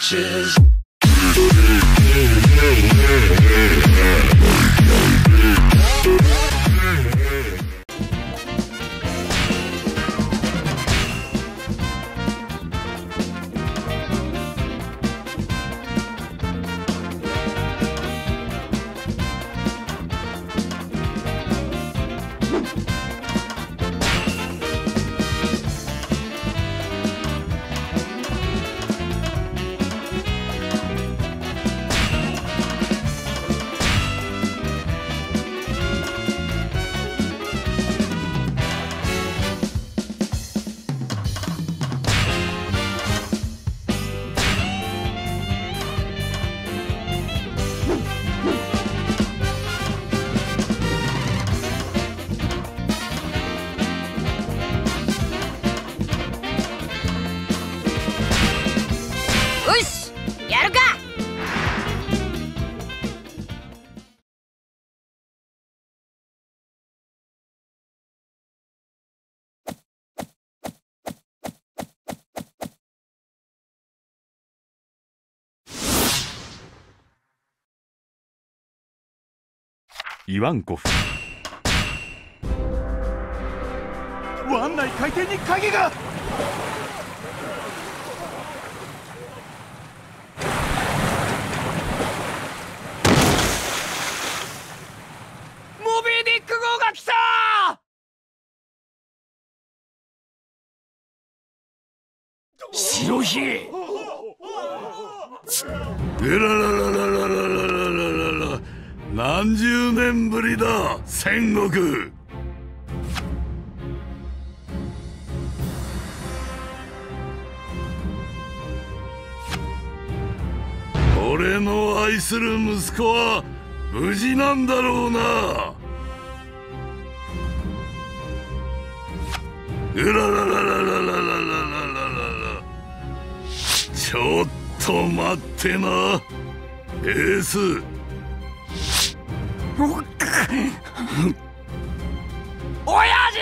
bitches. イワンコフ。湾内海底に影が。モビーディック号が来た。白ひげ。 うらららららららららら。何十年ぶりだ戦国。俺の愛する息子は無事なんだろうな。うらららららららららら。ちょっと待ってなエース。 親父！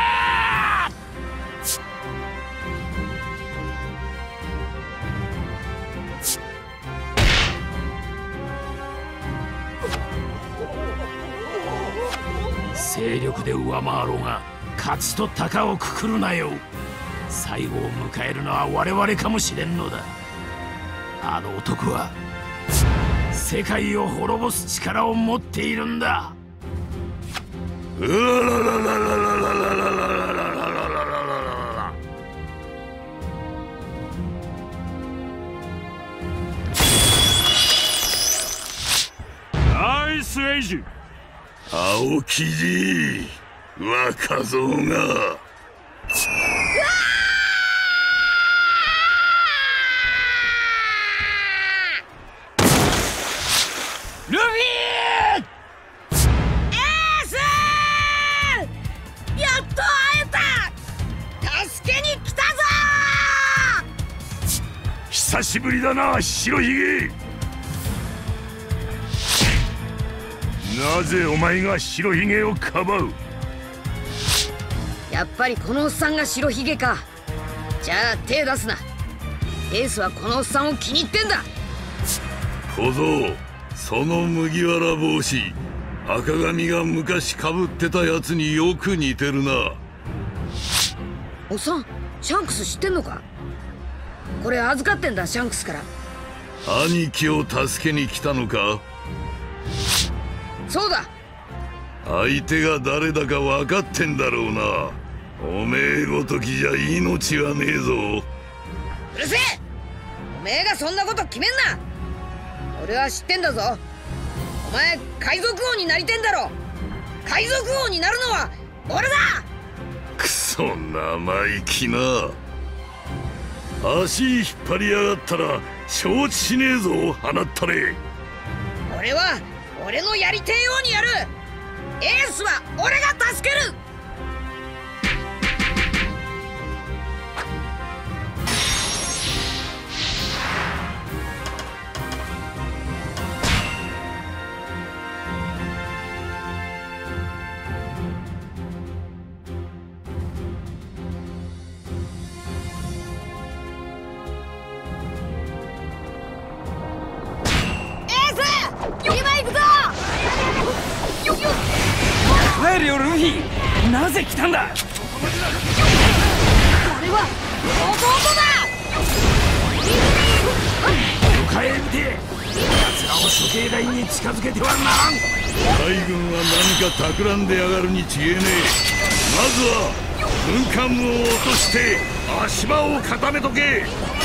勢力で上回ろうが勝ちと鷹をくくるなよ。最後を迎えるのは我々かもしれんのだ。あの男は世界を滅ぼす力を持っているんだ。 うらららららららららららら。 ナイスエイジ。 青生地若造が。 ルフィ！ エース！やっと会えた！助けに来たぞ！ 久しぶりだな白ひげ。なぜお前が白ひげをかばう？ やっぱりこのおっさんが白ひげか。じゃあ手出すな。エースはこのおっさんを気に入ってんだ。 小僧、その麦わら帽子赤髪が昔かぶってたやつによく似てるな。 おっさん、シャンクス知ってんのか？これ預かってんだ、シャンクスから。 兄貴を助けに来たのか？ そうだ。 相手が誰だか分かってんだろうな。おめえごときじゃ命はねえぞ。 うるせえ！おめえがそんなこと決めんな。俺は知ってんだぞ。お前海賊王になりてんだろ。海賊王になるのは俺だ。 くそ生意気な。足引っ張りやがったら承知しねえぞ放ったれ。 俺は俺のやりてえようにやる。エースは俺が助ける。 えるよルフィ。なぜ来たんだ。 これは弟だ。 迎え撃て。奴らを処刑台に近づけてはならん。 海軍は何か企んでやがるに違えねえ。まずは軍艦部を落として足場を固めとけ。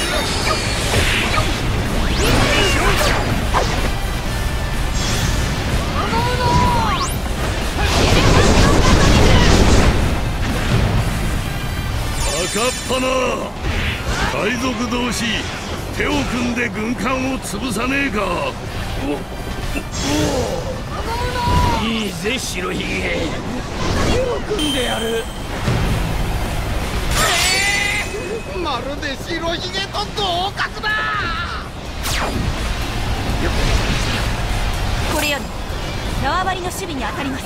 分かったな。海賊同士手を組んで軍艦を潰さねえか。 いいぜ白ひげ、手を組んでやる。 まるで白ひげと同格だ。 これより縄張りの守備に当たります。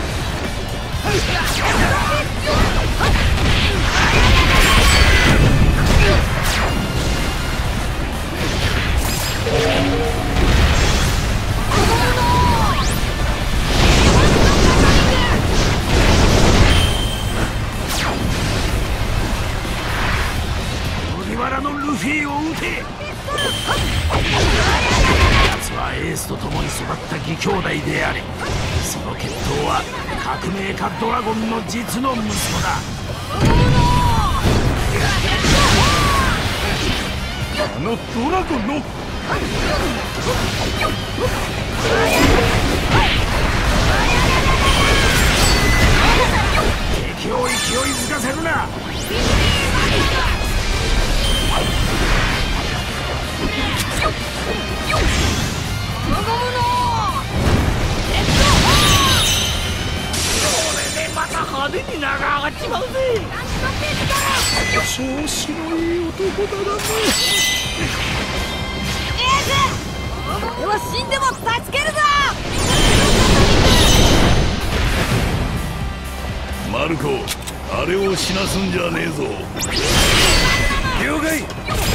麦わらのルフィを撃て。奴はエースと共に育った義兄弟であれ。その血統は革命家ドラゴンの実の息子だ。あのドラゴンの敵を勢いづかせるな。これでまた派手に名が上がっちまうぜ。調子のいい男だな。 俺は死んでも助けるぞ。 マルコ、あれを死なすんじゃねえぞ。 了解。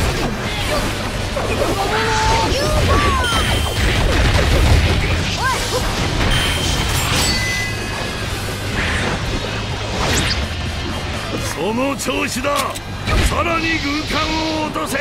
その調子だ。さらに軍艦を落とせ。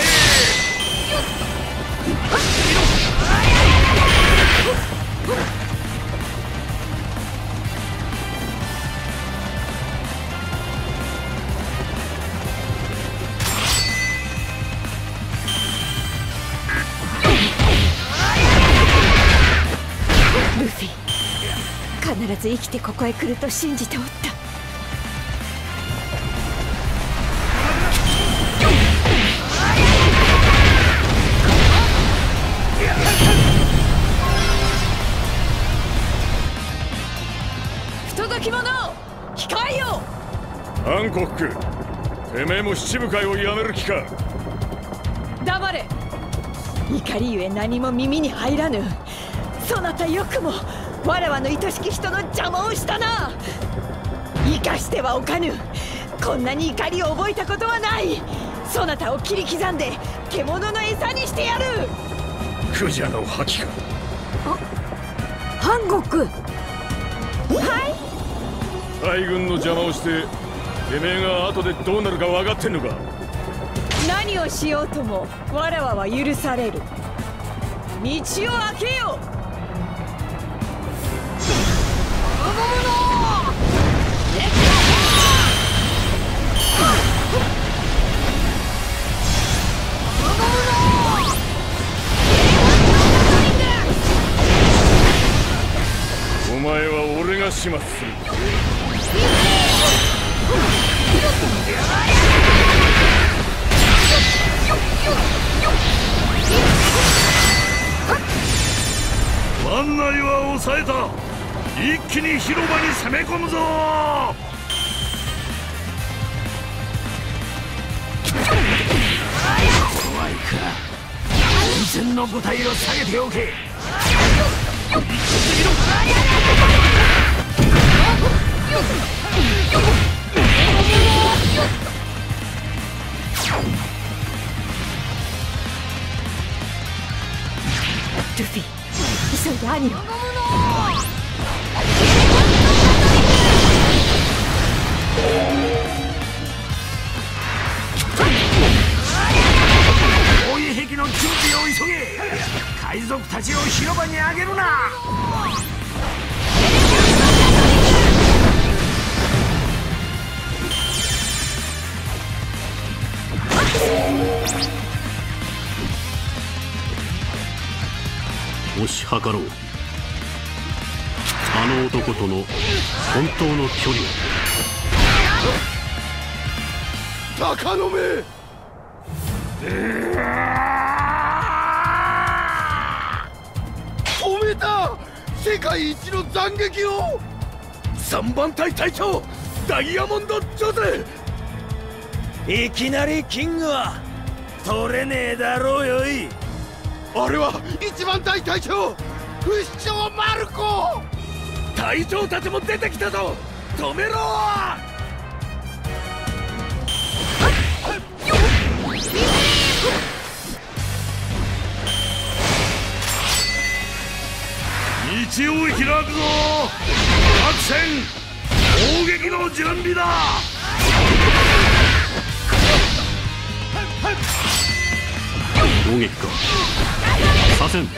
ルフィ、必ず生きてここへ来ると信じておった。 不届き者、控えよ。 ハンコック、てめえも七部会をやめる気か。 黙れ。怒りゆえ何も耳に入らぬ。そなたよくもわらわの愛しき人の邪魔をしたな。生かしてはおかぬ。こんなに怒りを覚えたことはない。そなたを切り刻んで獣の餌にしてやる。 クジャの覇気か。 ハンコック。 はい。 海軍の邪魔をしててめえが後でどうなるか分かってんのか。 何をしようともわらわは許される。道を開けよ。 お前は俺が始末する。湾内は抑えた。一気に広場に攻め込むぞ。 怖いか。前線の部隊を下げておけ。 ルフィ、急いで兄を。 族たちを広場に上げるな。 推し量ろう。あの男との本当の距離を。 鷹の目。止めた。世界一の斬撃を。3番隊隊長ダイヤモンド・ジョゼ。 いきなりキングは取れねえだろうよい。 あれは1番隊隊長不死鳥マルコ。隊長たちも出てきたぞ。止めろ。 道を開くぞ。作戦攻撃の準備だ。 攻撃か。左遷。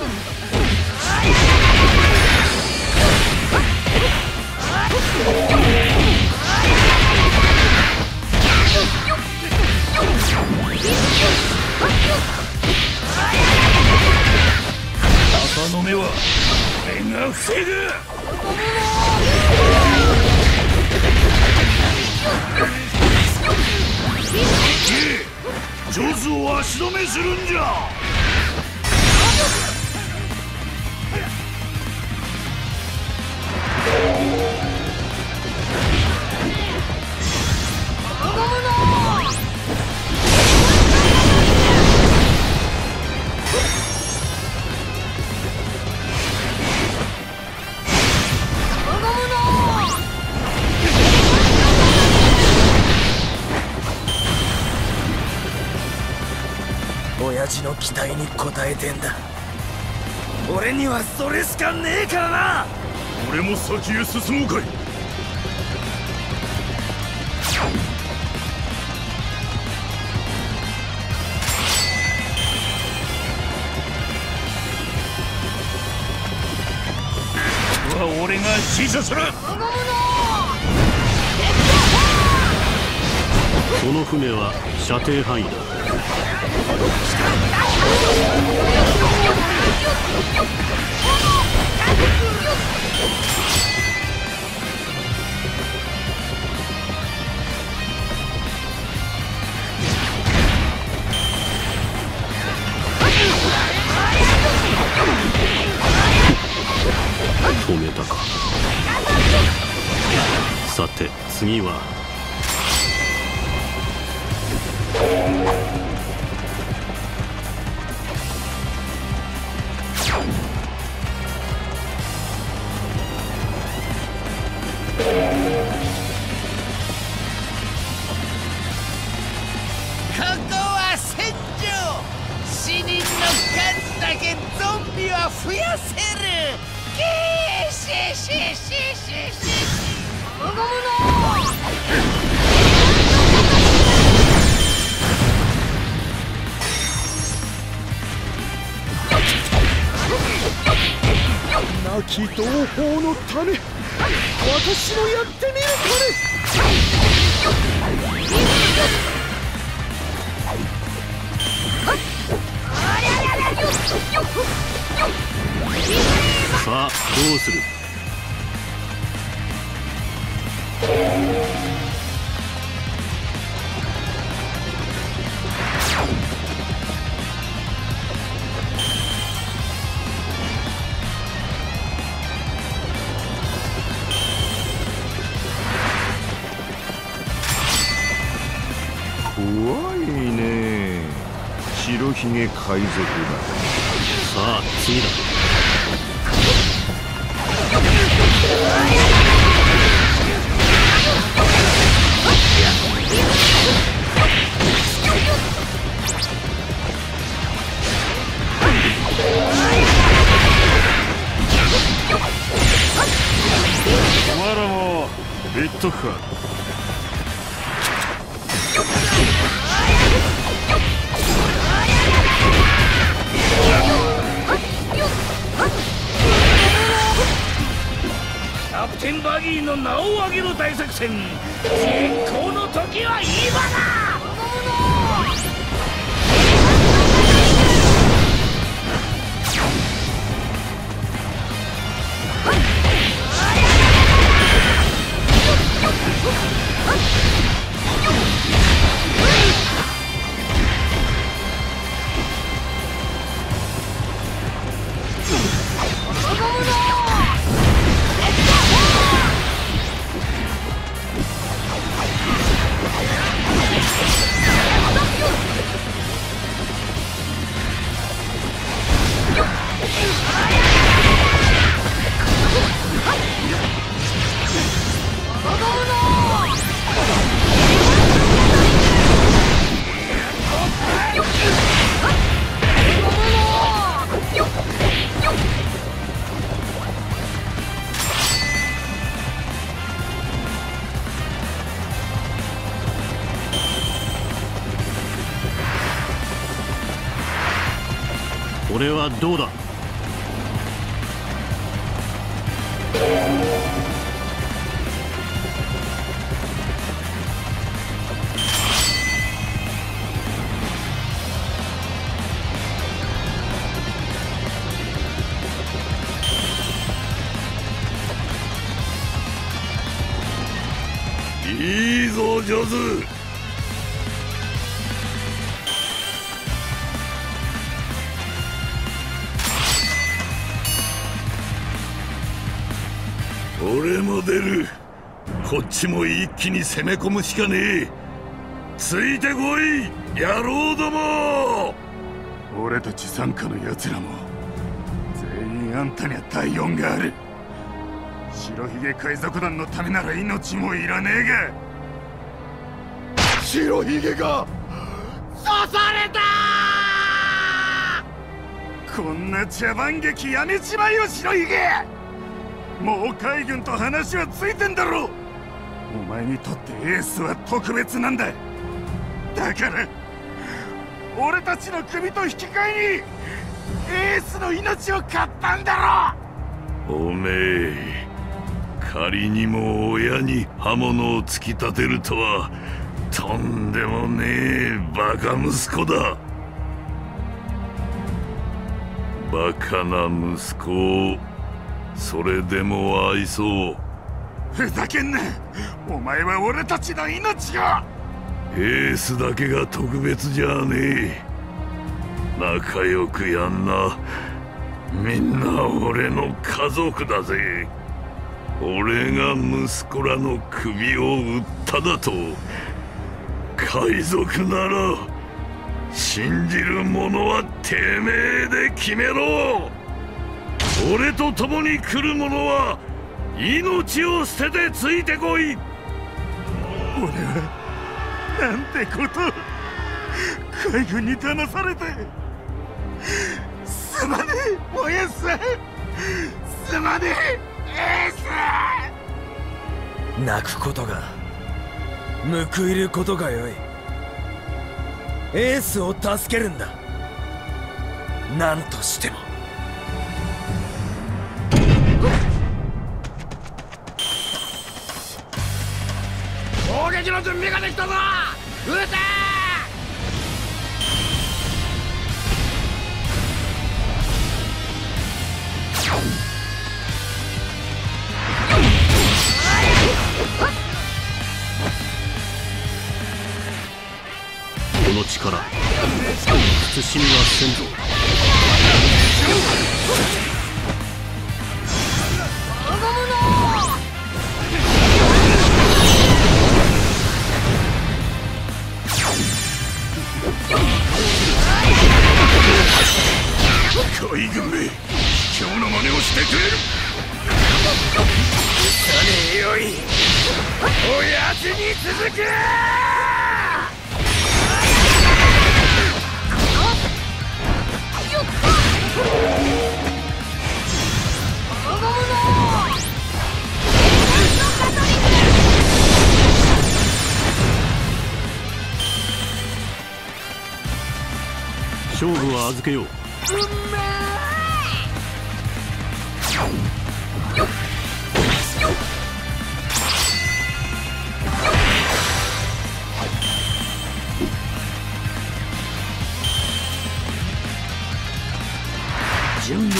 鷹の目は俺が防ぐ。ジョズを足止めするんじゃ。 親父の期待に応えてんだ。俺にはそれしかねえからな。 俺も先へ進もうかい。俺が指示する。 その船は射程範囲だ。止めたか。さて次は。 ここは戦場。死人の数だけゾンビは増やせる。シシシシシ。亡き同胞の種、私のやってみるさあどうする。 怖いね。白ひげ海賊だ。 さあ次だ。 お前らも言っとくか。 神の名を上げる大作戦、絶好の時は今だ。 これはどうだ。 いいぞジョズ。俺も出る。こっちも一気に攻め込むしかねえ。ついてこい野郎ども。 俺たち傘下の奴らも全員あんたには第四がある。白ひげ海賊団のためなら命もいらねえが。白ひげが刺された。こんな茶番劇やめちまえよ白ひげ。もう海軍と話はついてんだろ。お前にとってエースは特別なんだ。だから俺たちの首と引き換えにエースの命を買ったんだろ。 おめえ仮にも親に刃物を突き立てるとはとんでもねえバカ息子だ。バカな息子をそれでも愛そう。 ふざけんな。お前は俺たちの命が。 エースだけが特別じゃねえ。仲良くやんな。みんな俺の家族だぜ。俺が息子らの首を売っただと。海賊なら信じる者はてめえで決めろ。俺と共に来る者は命を捨ててついてこい。 俺はなんてこと。海軍に騙されてすまねえおやっさん。すまねえエース。 泣くことが報いることがよい。エースを助けるんだ。何としても。 攻撃の準備ができたぞ。撃て。 この力慎みはせんぞ。 海軍め卑怯な真似をしてくれる。 さねえよい。おやつに続く。 勝負は預けよう。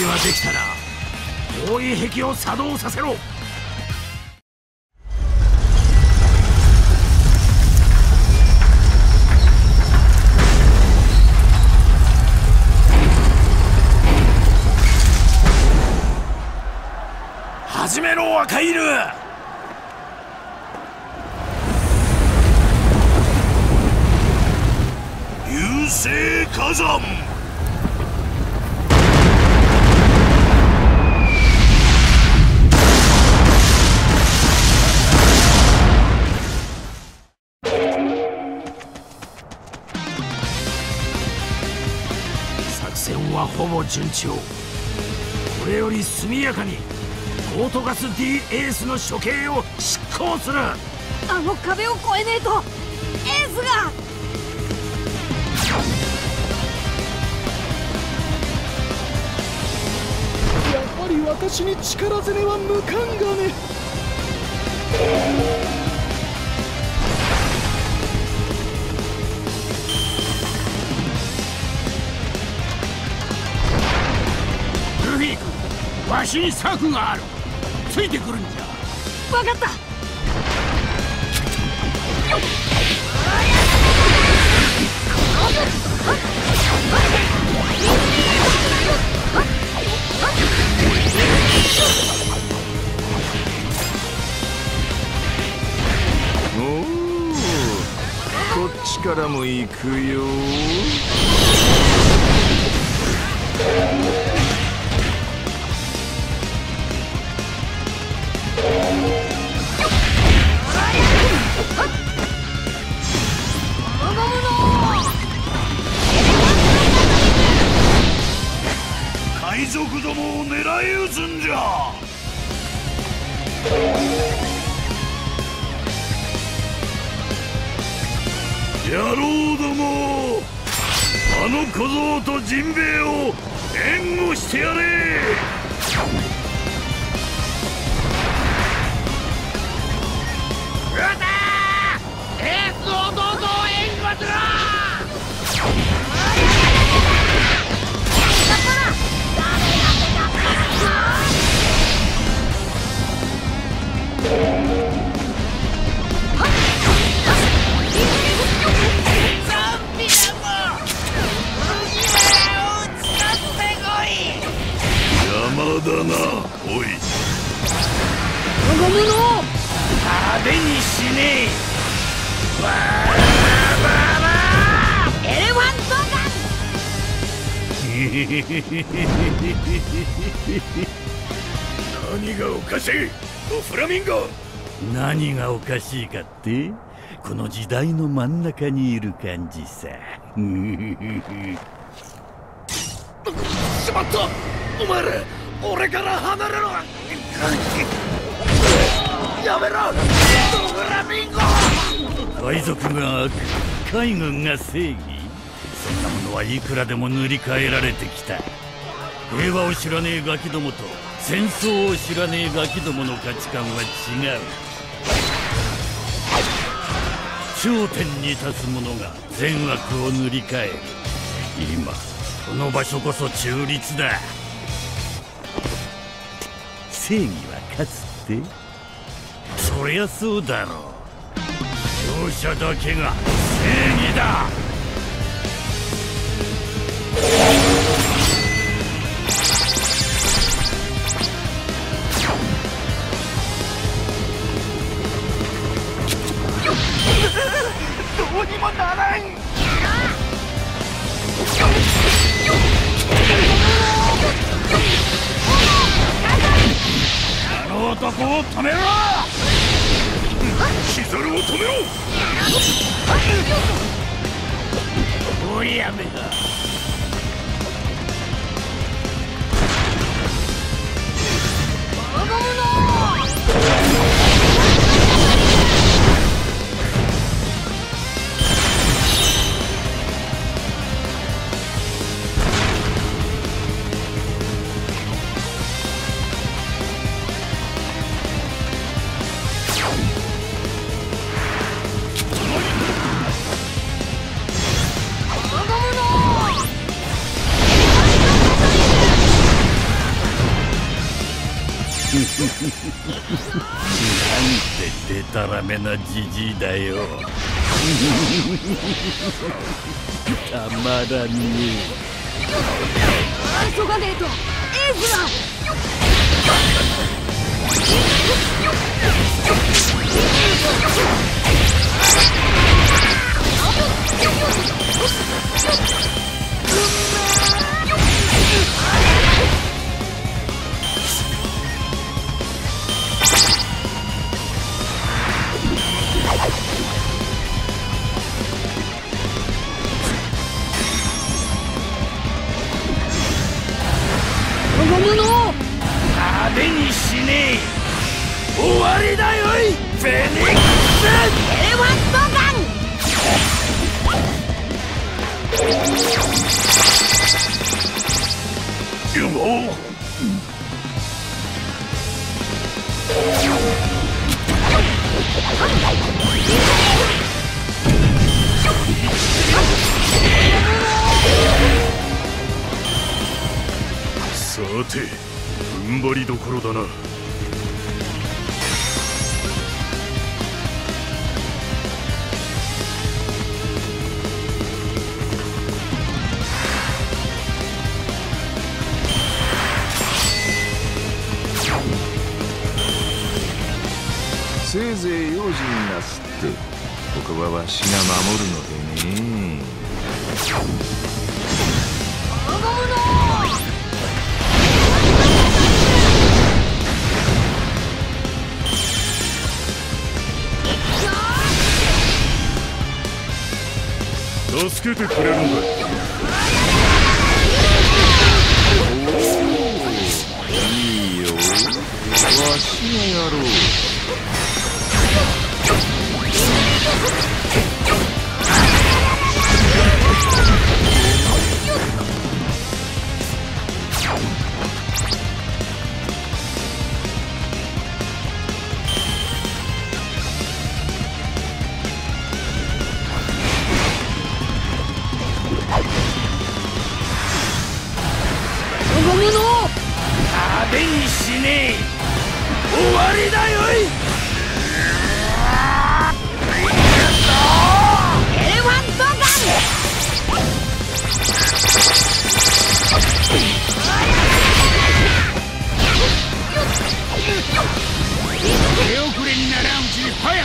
はできたな。包囲壁を作動させろ。始めろ赤い犬。 流星火山。 作戦はほぼ順調。これより速やかにオートガス D エースの処刑を執行する。 あの壁を越えねえとエースが。 やっぱり私に力攻めは向かんがね。 ルフィ君、わしに策がある。ついてくるんじゃ。 分かった。 おお、こっちからも行くよ。海賊どもを狙い撃つんじゃ。野郎ども、あの小僧とジンベエを援護してやれ。 エースをどうぞ援護しろ。 邪魔だな、おい。 我が物。 派手にしねえ。わーエレファントガン。 何がおかしいフラミンゴ。 何がおかしいかって、この時代の真ん中にいる感じさ。 しまった、お前ら俺から離れろ。やめろフラミンゴ。 海賊が悪、海軍が正義、そんなものはいくらでも塗り替えられてきた。平和を知らねえガキどもと戦争を知らねえガキどもの価値観は違う。頂点に立つ者が善悪を塗り替える。今この場所こそ中立だ。正義は勝つって？そりゃそうだろう。勝者だけが正義だ。 どうにもならん。 あの男を止めろ。 キザルを止めろ。 おやめだ。 てデタラメなジジイだよ。たまらんね急がねえとエースが。 派手にしねえ。終わりだよいフェニックス。エレファントガン。 さて踏ん張りどころだな。 せいぜい用心なすって、ここはわしが守るのでね。 助けてくれるんだ。 いいよ、わしがやろう。 派手にしねえ。終わりだよい。エレファントガン。手遅れにならんうちに早く。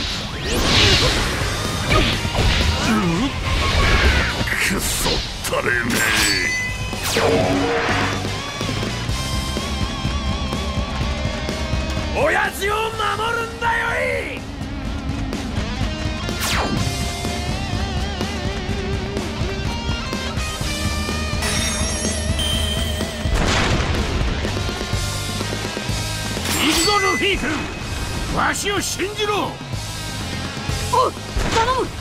くそったれめえ。 親父を守るんだよい。行くぞルフィ君、わしを信じろ。 おう、頼む。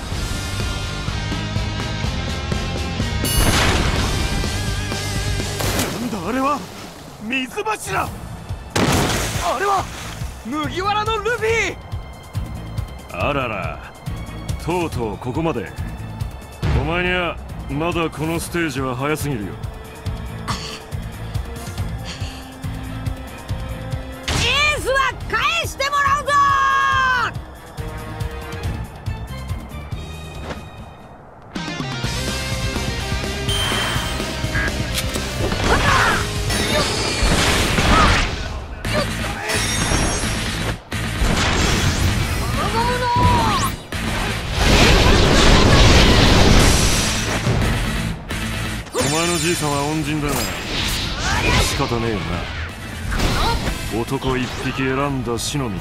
なんだあれは。水柱。あれは麦わらのルフィ。 あらら、とうとうここまで。お前にはまだこのステージは早すぎるよ。 エースは返してもらうぞ。 お前のじいさんは恩人だが仕方ねえよな。男一匹選んだ死の道。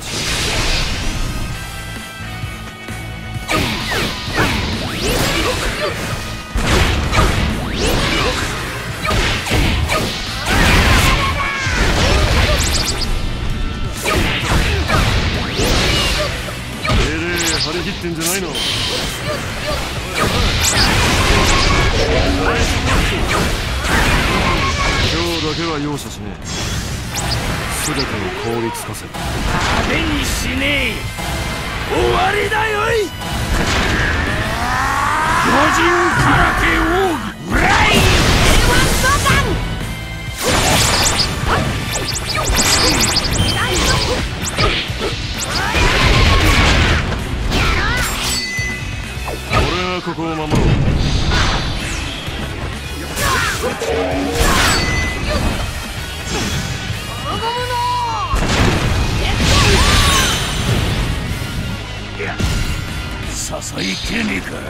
張り切ってんじゃないの。今日だけは容赦しねえ。全てを凍りつかせる。 派手にしねえ。終わりだよい。巨人空手王ブライワントガン。 ここを守ろう。 ささいけねえか。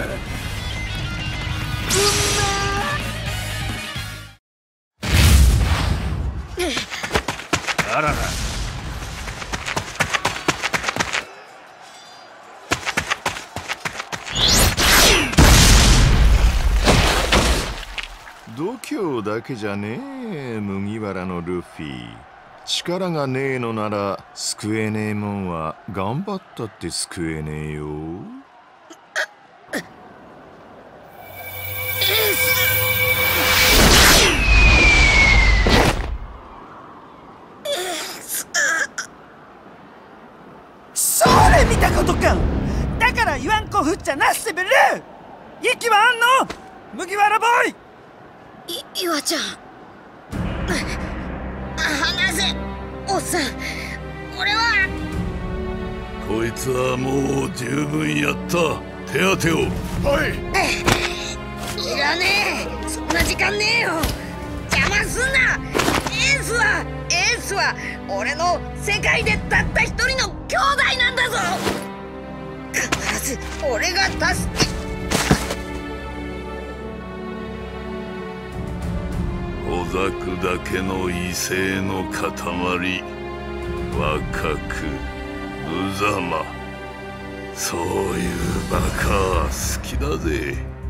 あらら。 度胸だけじゃねえ、麦わらのルフィ。力がねえのなら救えねえもんは頑張ったって救えねえよ。 それ見たことか。だから言わんこふっちゃなっせべる。息はあんの麦わらボーイ。 岩ちゃん、離せおっさん。俺はこいつはもう十分やった。手当てを。はい。 いらねえ、そんな時間ねえよ。邪魔すんな。エースは俺の世界でたった一人の兄弟なんだぞ。必ず俺が助け。 小沢だけの威勢の塊。若く無様。そういうバカは好きだぜ。